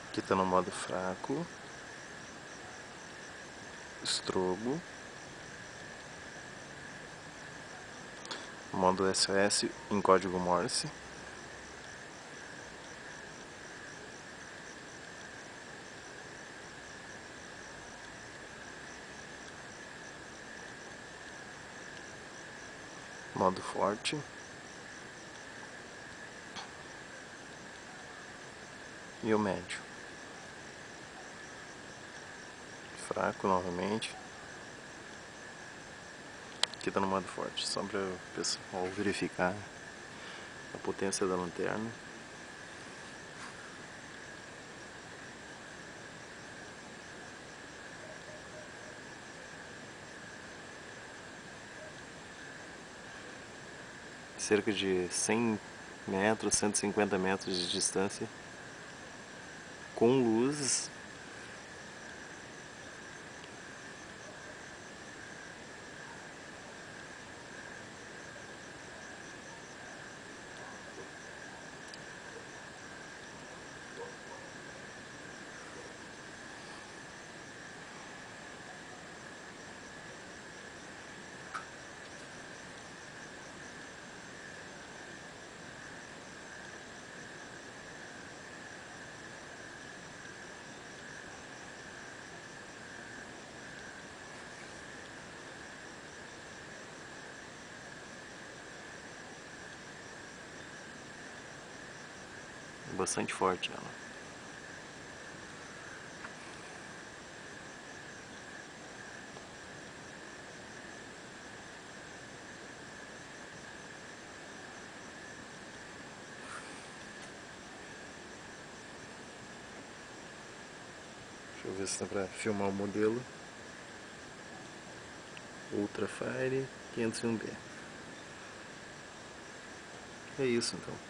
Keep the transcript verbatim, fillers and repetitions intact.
Aqui tá no modo fraco, estrobo, modo S O S em código Morse. Modo forte. E o médio. Fraco novamente. Aqui tá no modo forte, só para o pessoal verificar a potência da lanterna. Cerca de cem metros, cento e cinquenta metros de distância, com luzes. Bastante forte ela. Deixa eu ver se dá pra filmar o modelo. Ultrafire quinhentos e um B. É isso então.